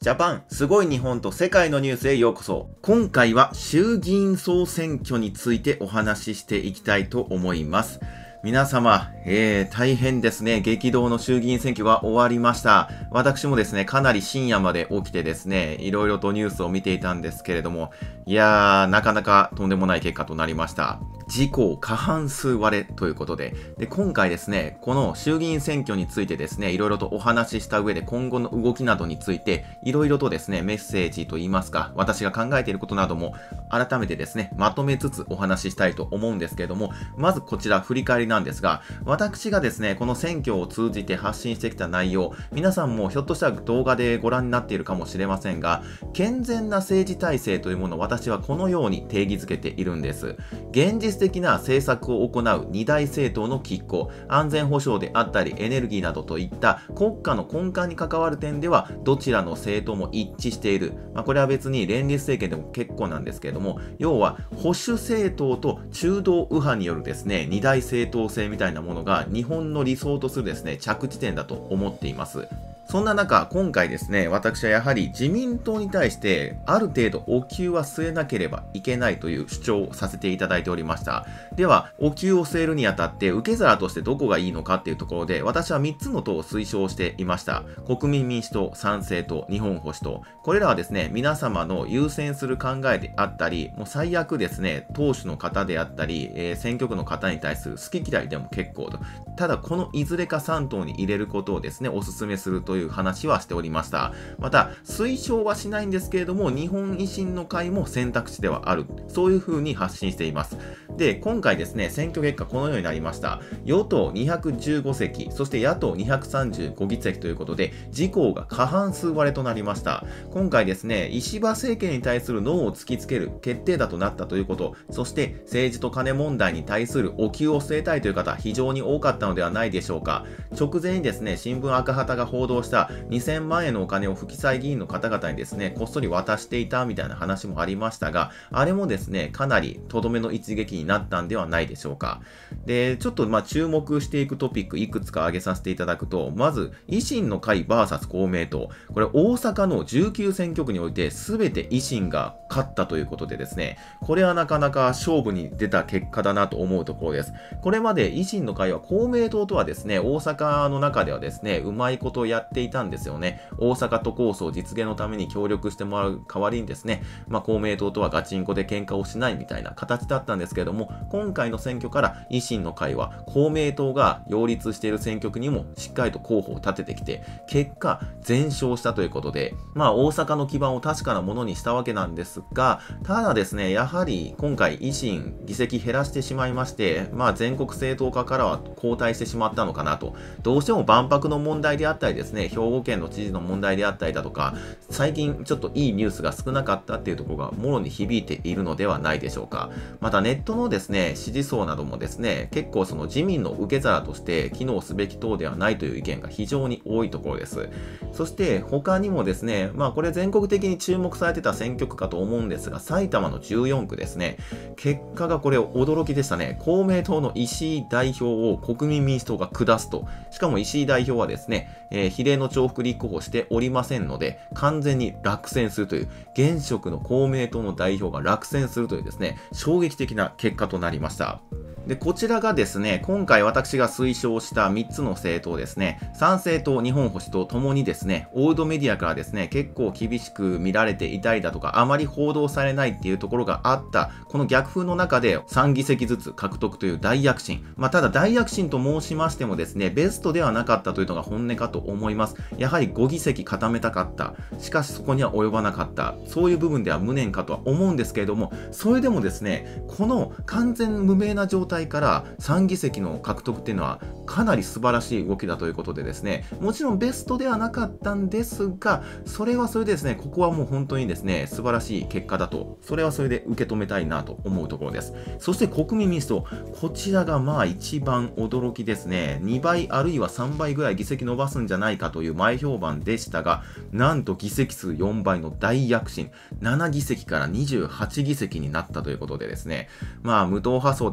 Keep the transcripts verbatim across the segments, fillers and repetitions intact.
ジャパン、すごい日本と世界のニュースへようこそ。今回は衆議院総選挙についてお話ししていきたいと思います。皆様、えー、大変ですね。激動の衆議院選挙が終わりました。私もですね、かなり深夜まで起きてですね、いろいろとニュースを見ていたんですけれども、いやー、なかなかとんでもない結果となりました。自公過半数割れということで、で、今回ですね、この衆議院選挙についてですね、いろいろとお話しした上で今後の動きなどについて、いろいろとですね、メッセージといいますか、私が考えていることなども改めてですね、まとめつつお話ししたいと思うんですけれども、まずこちら振り返りなんですが、私がですね、この選挙を通じて発信してきた内容、皆さんもひょっとしたら動画でご覧になっているかもしれませんが、健全な政治体制というものを私はこのように定義づけているんです。現実的な政策を行う二大政党の拮抗、安全保障であったりエネルギーなどといった国家の根幹に関わる点ではどちらの政党も一致している。まあ、これは別に連立政権でも結構なんですけれども、要は保守政党と中道右派によるですね、二大政党制みたいなものが日本の理想とするですね、着地点だと思っています。そんな中、今回ですね、私はやはり自民党に対してある程度お灸は据えなければいけないという主張をさせていただいておりました。では、お灸を据えるにあたって受け皿としてどこがいいのかっていうところで、私はみっつの党を推奨していました。国民民主党、参政党、日本保守党。これらはですね、皆様の優先する考えであったり、もう最悪ですね、党首の方であったり、えー、選挙区の方に対する好き嫌いでも結構と。ただ、このいずれかさん党に入れることをですね、お勧めするという話はしておりました。また、推奨はしないんですけれども、日本維新の会も選択肢ではある。そういう風に発信しています。で、今回ですね、選挙結果このようになりました。与党にひゃくじゅうごせき、そして野党にひゃくさんじゅうごぎせきということで、自公が過半数割れとなりました。今回ですね、石破政権に対するノーを突きつける決定打となったということ、そして政治と金問題に対するお灸を据えたいという方、非常に多かったのではないでしょうか。直前にですね、新聞赤旗が報道したにせんまんえんのお金を不記載議員の方々にですね、こっそり渡していたみたいな話もありましたが、あれもですね、かなりとどめの一撃になったんではないでしょうか。で、ちょっとまあ注目していくトピックいくつか挙げさせていただくと、まず、維新の会 ブイエス 公明党。これ大阪のじゅうきゅうせんきょくにおいて全て維新が勝ったということでですね、これはなかなか勝負に出た結果だなと思うところです。これまで維新の会は公明党とはですね、大阪の中ではですね、うまいことをやっていたんですよね。大阪都構想実現のために協力してもらう代わりにですね、まあ、公明党とはガチンコで喧嘩をしないみたいな形だったんですけれども、今回の選挙から維新の会は公明党が擁立している選挙区にもしっかりと候補を立ててきて、結果全勝したということで、まあ大阪の基盤を確かなものにしたわけなんですが、ただですね、やはり今回維新議席減らしてしまいまして、まあ全国政党化からは後退してしまったのかなと。どうしても万博の問題であったりですね、兵庫県の知事の問題であったりだとか、最近ちょっといいニュースが少なかったっていうところがもろに響いているのではないでしょうか。またネットのですね、支持層などもですね、結構その自民の受け皿として機能すべき党ではないという意見が非常に多いところです。そして他にもですね、まあこれ全国的に注目されてた選挙区かと思うんですが、埼玉のじゅうよんくですね、結果がこれ驚きでしたね。公明党の石井代表を国民民主党が下すと。しかも石井代表はですね、えー、比例の重複立候補しておりませんので、完全に落選するという、現職の公明党の代表が落選するというですね、衝撃的な結果となりました。で、こちらがですね、今回私が推奨したみっつの政党ですね、参政党、日本保守党ともにですね、オールドメディアからですね、結構厳しく見られていたりだとか、あまり報道されないっていうところがあった、この逆風の中でさんぎせきずつ獲得という大躍進。まあ、ただ大躍進と申しましてもですね、ベストではなかったというのが本音かと思います。やはりごぎせき固めたかった。しかしそこには及ばなかった。そういう部分では無念かとは思うんですけれども、それでもですね、この完全無名な状態からさんぎせきの獲得っていうのはかなり素晴らしい動きだということでですね、もちろんベストではなかったんですが、それはそれでですね、ここはもう本当にですね、素晴らしい結果だと、それはそれで受け止めたいなと思うところです。そして国民民主党、こちらがまあ一番驚きですね。にばいあるいはさんばいぐらい議席伸ばすんじゃないかという前評判でしたが、なんと議席数よんばいの大躍進、ななぎせきからにじゅうはちぎせきになったということでですね、まあ無党派層であったり現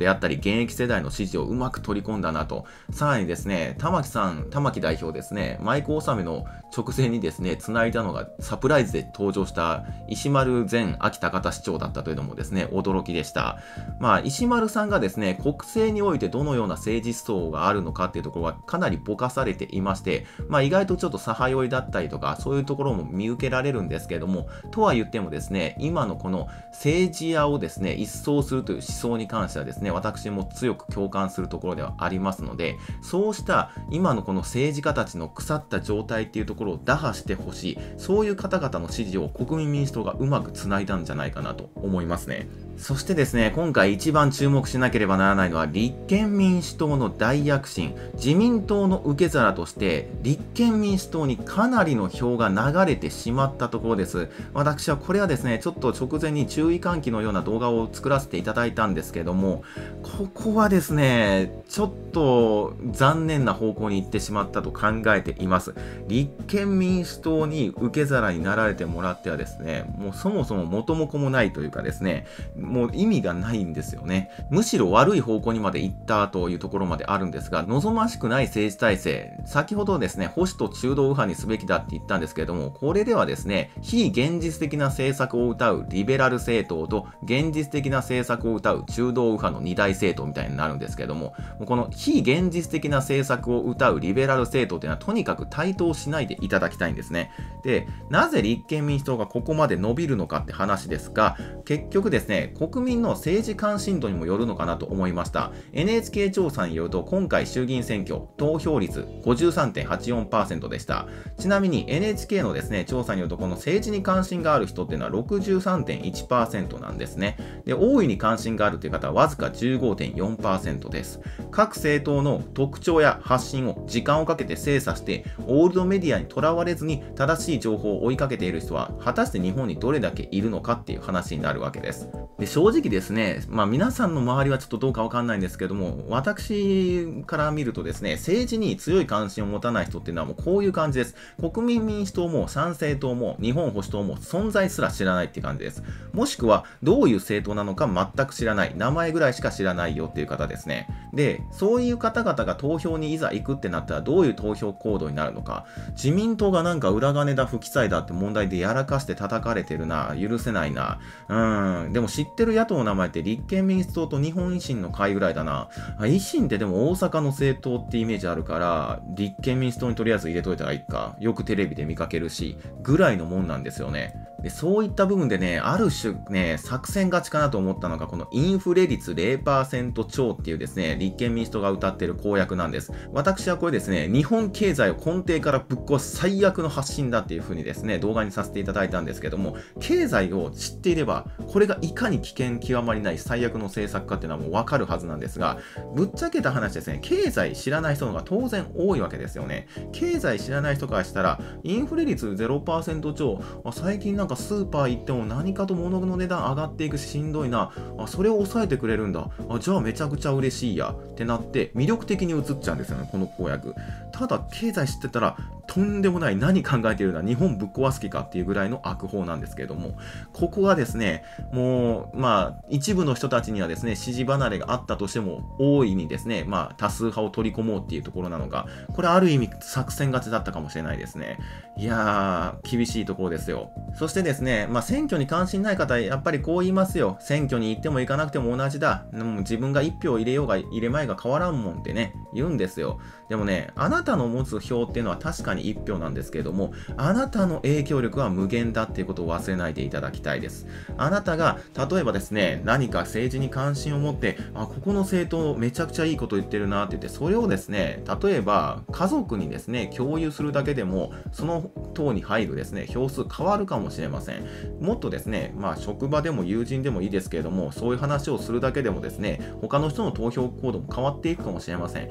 役世代の支持をうまく取り込んだなと。さらにですね、玉木さん、玉木代表ですね、マイク納めの直前にですね、繋いだのがサプライズで登場した石丸前秋田方市長だったというのもですね、驚きでした。まあ、石丸さんがですね、国政においてどのような政治思想があるのかっていうところはかなりぼかされていまして、まあ、意外とちょっと左派寄りだったりとか、そういうところも見受けられるんですけれども、とは言ってもですね、今のこの政治家をですね、一掃するという思想に関してはですね、私も強く共感するところではありますので、そうした今のこの政治家たちの腐った状態っていうところを打破してほしい、そういう方々の支持を国民民主党がうまく繋いだんじゃないかなと思いますね。そしてですね、今回一番注目しなければならないのは立憲民主党の大躍進。自民党の受け皿として立憲民主党にかなりの票が流れてしまったところです。私はこれはですね、ちょっと直前に注意喚起のような動画を作らせていただいたんですけども、ここはですね、ちょっと残念な方向に行ってしまったと考えています。立憲民主党に受け皿になられてもらってはですね、もうそもそも元も子もないというかですね、もう意味がないんですよね。むしろ悪い方向にまで行ったというところまであるんですが、望ましくない政治体制、先ほどですね、保守と中道右派にすべきだって言ったんですけれども、これではですね、非現実的な政策を謳うリベラル政党と現実的な政策を謳う中道右派の二大政党みたいになるんですけれども、この非現実的な政策を謳うリベラル政党というのはとにかく台頭しないでいただきたいんですね。で、なぜ立憲民主党がここまで伸びるのかって話ですが、結局ですね、国民の政治関心度にもよるのかなと思いました。エヌエイチケー 調査によると、今回衆議院選挙、投票率 ごじゅうさんてんはちよんパーセント でした。ちなみに エヌエイチケー のですね、調査によると、この政治に関心がある人っていうのは ろくじゅうさんてんいちパーセント なんですね。で、大いに関心があるという方はわずか じゅうごてんよんパーセント です。各政党の特徴や発信を時間をかけて精査して、オールドメディアにとらわれずに正しい情報を追いかけている人は、果たして日本にどれだけいるのかっていう話になるわけです。で、正直ですね、まあ皆さんの周りはちょっとどうかわかんないんですけども、私から見るとですね、政治に強い関心を持たない人っていうのはもうこういう感じです。国民民主党も参政党も日本保守党も存在すら知らないっていう感じです。もしくはどういう政党なのか全く知らない、名前ぐらいしか知らないよっていう方ですね。で、そういう方々が投票にいざ行くってなったらどういう投票行動になるのか。自民党がなんか裏金だ不記載だって問題でやらかして叩かれてるな、許せないな。うん、でも知ってる野党の名前って立憲民主党と日本維新の会ぐらいだな。維新ってでも大阪の政党ってイメージあるから、立憲民主党にとりあえず入れといたらいいか。よくテレビで見かけるし、ぐらいのもんなんですよね。で、そういった部分でね、ある種ね、作戦勝ちかなと思ったのが、このインフレ率 ゼロパーセント 超っていうですね、立憲民主党が歌ってる公約なんです。私はこれですね、日本経済を根底からぶっ壊す最悪の発信だっていう風にですね、動画にさせていただいたんですけども、経済を知っていれば、これがいかに危険極まりない最悪の政策かっていうのはもうわかるはずなんですが、ぶっちゃけた話ですね、経済知らない人の方が当然多いわけですよね。経済知らない人からしたら、インフレ率 ゼロパーセント 超、あ、最近なんかスーパー行っても何かと物の値段上がっていくししんどいな、あ、それを抑えてくれるんだ、あ、じゃあめちゃくちゃ嬉しいやってなって魅力的に映っちゃうんですよね、この公約。ただ経済知ってたらとんでもない、何考えているんだ、日本ぶっ壊す気かっていうぐらいの悪法なんですけれども、ここがですね、もうまあ一部の人たちにはですね、支持離れがあったとしても大いにですね、まあ多数派を取り込もうっていうところなのか、これある意味作戦勝ちだったかもしれないですね。いやー、厳しいところですよ。そしてですね、まあ選挙に関心ない方、やっぱりこう言いますよ。選挙に行っても行かなくても同じだ。もう自分が一票入れようが入れまいが変わらんもんってね、言うんですよ。でもね、あなたの持つ票っていうのは確かに一票なんですけれども、あなたの影響力は無限だっていうことを忘れないでいただきたいです。あなたが、例えばですね、何か政治に関心を持って、あ、ここの政党めちゃくちゃいいこと言ってるなって言って、それをですね、例えば家族にですね、共有するだけでも、その党に入るですね、票数変わるかもしれません。もっとですね、まあ職場でも友人でもいいですけれども、そういう話をするだけでもですね、他の人の投票行動も変わっていくかもしれません。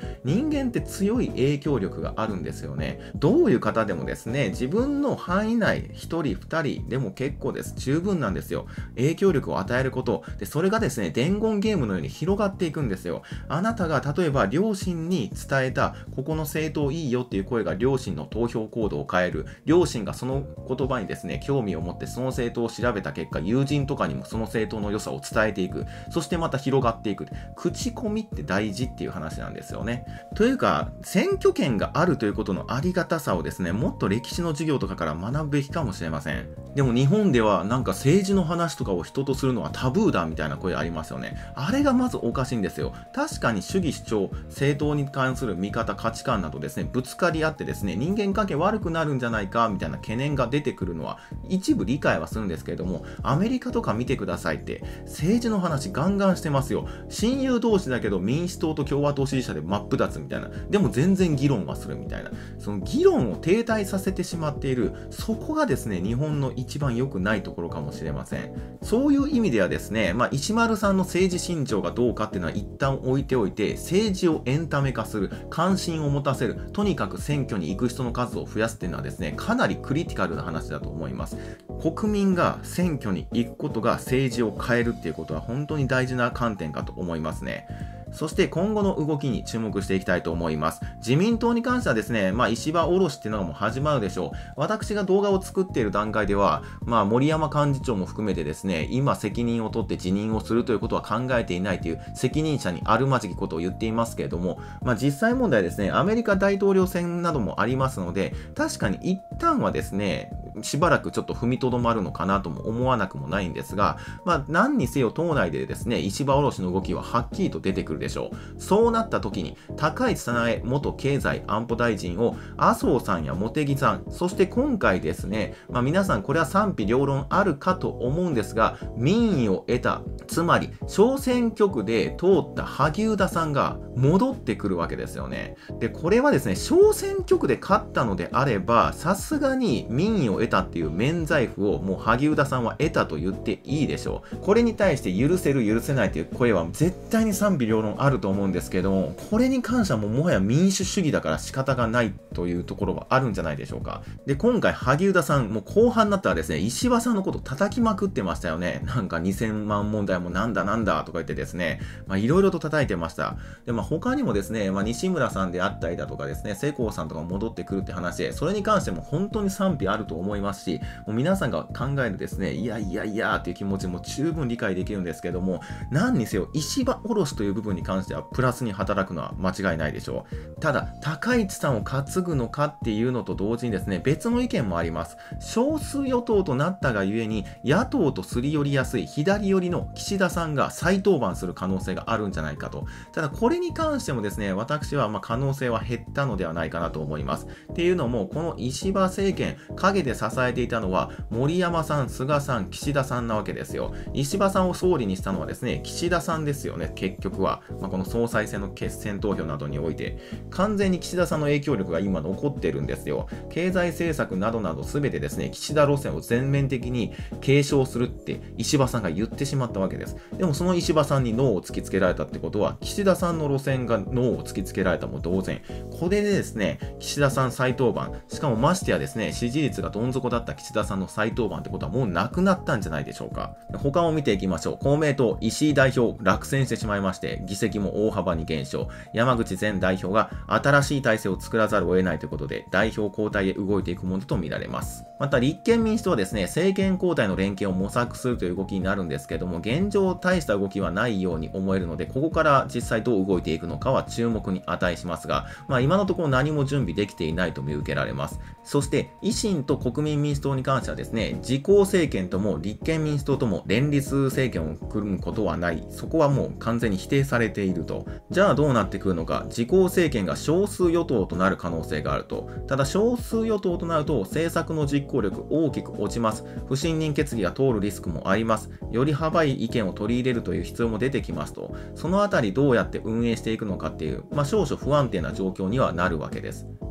人間って強い影響力があるんですよね。どういう方でもですね、自分の範囲内ひとりふたりでも結構です。十分なんですよ。影響力を与えることで、それがですね、伝言ゲームのように広がっていくんですよ。あなたが例えば両親に伝えたここの政党いいよっていう声が両親の投票行動を変える。両親がその言葉にですね、興味を持ってその政党を調べた結果、友人とかにもその政党の良さを伝えていく。そしてまた広がっていく。口コミって大事っていう話なんですよね。というか、選挙権があるということのありがたさをですね、もっと歴史の授業とかから学ぶべきかもしれません。でも日本ではなんか政治の話とかを人とするのはタブーだみたいな声ありますよね。あれがまずおかしいんですよ。確かに主義主張、政党に関する見方、価値観などですね、ぶつかり合ってですね、人間関係悪くなるんじゃないかみたいな懸念が出てくるのは一部理解はするんですけれども、アメリカとか見てくださいって、政治の話ガンガンしてますよ。親友同士だけど民主党と共和党支持者で真っ二つみたいな。でも全然議論はするみたいな。その議論を停滞させてしまっている、そこがですね、日本の一番良くないところかもしれません。そういう意味ではですね、まあ、石丸さんの政治信条がどうかっていうのは一旦置いておいて、政治をエンタメ化する、関心を持たせる、とにかく選挙に行く人の数を増やすっていうのはですね、かなりクリティカルな話だと思います。国民が選挙に行くことが政治を変えるっていうことは本当に大事な観点かと思いますね。そして今後の動きに注目していきたいと思います。自民党に関してはですね、まあ石破おろしっていうのがもう始まるでしょう。私が動画を作っている段階では、まあ森山幹事長も含めてですね、今責任を取って辞任をするということは考えていないという責任者にあるまじきことを言っていますけれども、まあ実際問題ですね、アメリカ大統領選などもありますので、確かに一旦はですね、しばらくちょっと踏みとどまるのかなとも思わなくもないんですが、まあ何にせよ党内でですね、石破おろしの動きははっきりと出てくるでしょう。そうなった時に、高市早苗元経済安保大臣を麻生さんや茂木さん、そして今回ですね、まあ皆さんこれは賛否両論あるかと思うんですが、民意を得た、つまり小選挙区で通った萩生田さんが戻ってくるわけですよね。で、これはですね、小選挙区で勝ったのであれば、さすがに民意を得たっていう免罪符をもう萩生田さんは得たと言っていいでしょう。これに対して許せる許せないという声は絶対に賛否両論あると思うんですけども、これに関してはもうもはや民主主義だから仕方がないというところはあるんじゃないでしょうか。で、今回萩生田さんもう後半になったらですね、石破さんのこと叩きまくってましたよね。なんかにせんまん問題もなんだなんだとか言ってですね、まあいろいろと叩いてました。で、まあ他にもですね、まあ西村さんであったりだとかですね、世耕さんとか戻ってくるって話で、それに関しても本当に賛否あると思いますし、もう皆さんが考えるですね、いやいやいやっていう気持ちも十分理解できるんですけども、何にせよ石破おろしという部分に関してはプラスに働くのは間違いないでしょう。ただ、高市さんを担ぐのかっていうのと同時にですね、別の意見もあります。少数与党となったがゆえに、野党とすり寄りやすい左寄りの岸田さんが再登板する可能性があるんじゃないかと。ただ、これに関してもですね、私はまあ可能性は減ったのではないかなと思います。っていうのも、この石破政権、陰で支えていたのは、森山さん、菅さん、岸田さんなわけですよ。石破さんを総理にしたのはですね、岸田さんですよね、結局は。まあ、この総裁選の決選投票などにおいて、完全に岸田さんの影響力が今残ってるんですよ。経済政策などなど全てですね、岸田路線を全面的に継承するって石破さんが言ってしまったわけです。でもその石破さんにノーを突きつけられたってことは、岸田さんの路線がノーを突きつけられたも同然。これでですね、岸田さん再登板、しかもましてやですね、支持率がどん底だった岸田さんの再登板ってことはもうなくなったんじゃないでしょうか。他を見ていきましょう。公明党、石井代表落選してしまいまして、議席も大幅に減少。山口前代表が新しい体制を作らざるを得ないということで、代表交代へ動いていくものと見られます。また、立憲民主党はですね、政権交代の連携を模索するという動きになるんですけれども、現状大した動きはないように思えるので、ここから実際どう動いていくのかは注目に値しますが、まあ今のところ何も準備できていないと見受けられます。そして、維新と国民民主党に関してはですね、自公政権とも立憲民主党とも連立政権を組むことはない。そこはもう完全に否定されていると。じゃあどうなってくるのか、自公政権が少数与党となる可能性があると。ただ少数与党となると政策の実行力大きく落ちます。不信任決議が通るリスクもあります。より幅い意見を取り入れるという必要も出てきますと。そのあたりどうやって運営していくのかっていう、まあ少々不安定な状況にはなるわけです。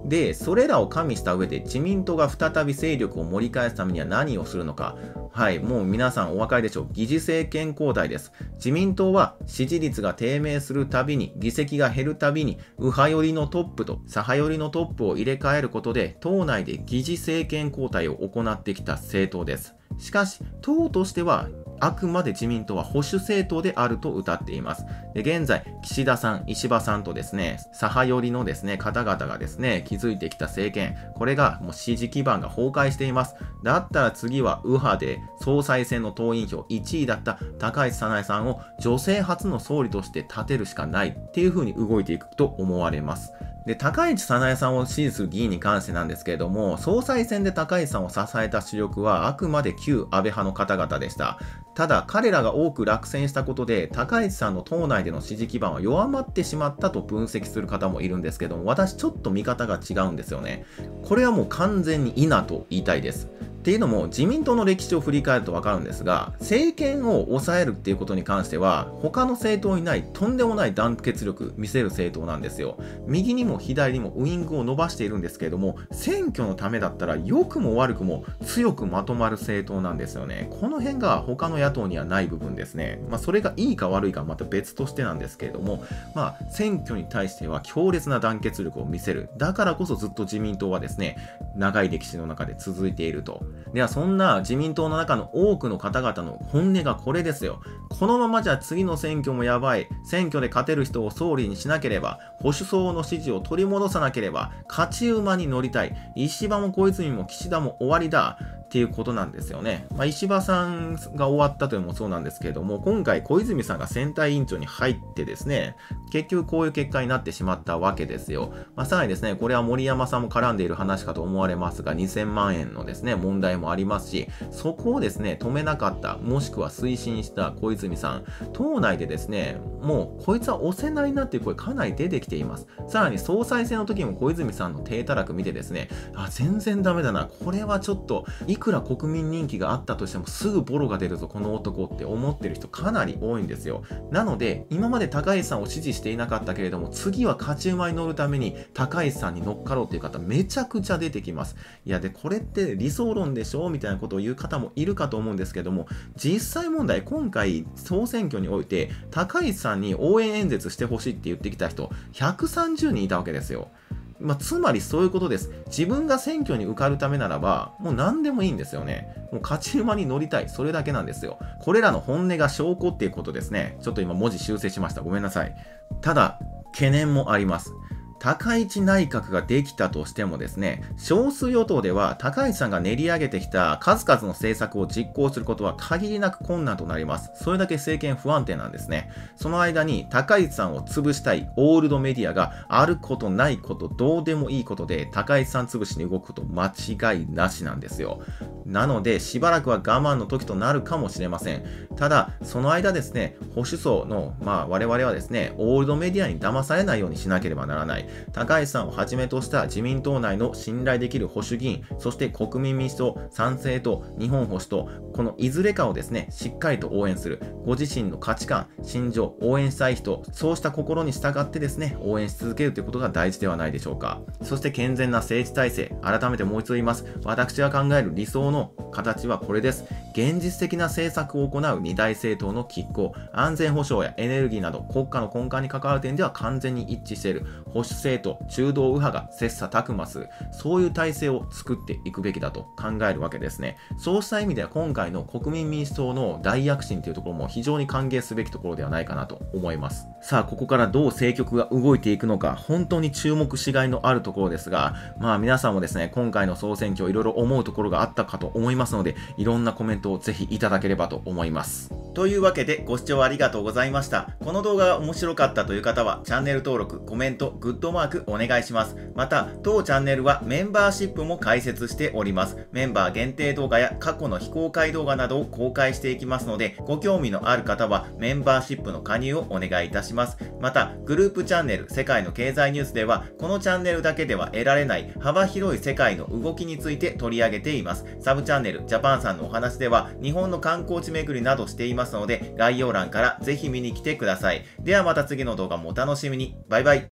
で、それらを加味した上で自民党が再び勢力を盛り返すためには何をするのか。はい、もう皆さんお分かりでしょう。議事政権交代です。自民党は支持率が低迷するたびに、議席が減るたびに、右派寄りのトップと左派寄りのトップを入れ替えることで、党内で議事政権交代を行ってきた政党です。しかし、党としては、あくまで自民党は保守政党であると謳っています。で、現在、岸田さん、石破さんとですね、左派寄りのですね、方々がですね、築いてきた政権、これがもう支持基盤が崩壊しています。だったら次は右派で総裁選の党員票いちいだった高市早苗さんを女性初の総理として立てるしかないっていう風に動いていくと思われます。で、高市早苗さんを支持する議員に関してなんですけれども、総裁選で高市さんを支えた主力はあくまで旧安倍派の方々でした。ただ、彼らが多く落選したことで、高市さんの党内での支持基盤は弱まってしまったと分析する方もいるんですけども、私ちょっと見方が違うんですよね。これはもう完全に否と言いたいです。っていうのも自民党の歴史を振り返ると分かるんですが、政権を抑えるっていうことに関しては他の政党にないとんでもない団結力見せる政党なんですよ。右にも左にもウイングを伸ばしているんですけれども、選挙のためだったら良くも悪くも強くまとまる政党なんですよね。この辺が他の野党にはない部分ですね。まあそれがいいか悪いかはまた別としてなんですけれども、まあ選挙に対しては強烈な団結力を見せる。だからこそずっと自民党はですね、長い歴史の中で続いていると。ではそんな自民党の中の多くの方々の本音がこれですよ。このままじゃ次の選挙もやばい。選挙で勝てる人を総理にしなければ、保守層の支持を取り戻さなければ、勝ち馬に乗りたい。石破も小泉も岸田も終わりだ。っていうことなんですよね。まあ、石破さんが終わったというのもそうなんですけれども、今回小泉さんが選対委員長に入ってですね、結局こういう結果になってしまったわけですよ。まあ、さらにですね、これは森山さんも絡んでいる話かと思われますが、にせんまんえんのですね、問題もありますし、そこをですね、止めなかった、もしくは推進した小泉さん、党内でですね、もうこいつは押せないなっていう声かなり出てきています。さらに総裁選の時も小泉さんの低たらく見てですね、あ、全然ダメだな、これはちょっと、いくら国民人気があったとしてもすぐボロが出るぞこの男って思ってる人かなり多いんですよ。なので今まで高市さんを支持していなかったけれども、次は勝ち馬に乗るために高市さんに乗っかろうっていう方めちゃくちゃ出てきます。いやでこれって理想論でしょみたいなことを言う方もいるかと思うんですけども、実際問題今回総選挙において高市さんに応援演説してほしいって言ってきた人ひゃくさんじゅうにんいたわけですよ。まあ、つまりそういうことです。自分が選挙に受かるためならば、もう何でもいいんですよね。もう勝ち馬に乗りたい。それだけなんですよ。これらの本音が証拠っていうことですね。ちょっと今文字修正しました。ごめんなさい。ただ、懸念もあります。高市内閣ができたとしてもですね、少数与党では高市さんが練り上げてきた数々の政策を実行することは限りなく困難となります。それだけ政権不安定なんですね。その間に高市さんを潰したいオールドメディアがあることないことどうでもいいことで高市さん潰しに動くこと間違いなしなんですよ。なのでしばらくは我慢の時となるかもしれません。ただその間ですね、保守層のまあ我々はですね、オールドメディアに騙されないようにしなければならない。高市さんをはじめとした自民党内の信頼できる保守議員、そして国民民主党、参政党、日本保守党、このいずれかをですね、しっかりと応援する。ご自身の価値観、信条、応援したい人、そうした心に従ってですね、応援し続けるということが大事ではないでしょうか。そして健全な政治体制、改めてもう一度言います。私が考える理想の形はこれです。現実的な政策を行う二大政党の拮抗、安全保障やエネルギーなど国家の根幹に関わる点では完全に一致している。保守政党、中道右派が切磋琢磨する、そういう体制を作っていくべきだと考えるわけですね。そうした意味では今回の国民民主党の大躍進というところも非常に歓迎すべきところではないかなと思います。さあここからどう政局が動いていくのか本当に注目しがいのあるところですが、まあ皆さんもですね、今回の総選挙いろいろ思うところがあったかと思いますので、いろんなコメントをぜひいただければと思います。というわけでご視聴ありがとうございました。この動画が面白かったという方はチャンネル登録、コメント、グッドマークお願いします。また当チャンネルはメンバーシップも開設しております。メンバー限定動画や過去の非公開動画などを公開していきますので、ご興味のある方はメンバーシップの加入をお願いいたします。またグループチャンネル世界の経済ニュースではこのチャンネルだけでは得られない幅広い世界の動きについて取り上げています。サブチャンネルジャパンさんのお話では日本の観光地巡りなどしていますので、概要欄からぜひ見に来てください。ではまた次の動画もお楽しみに。バイバイ。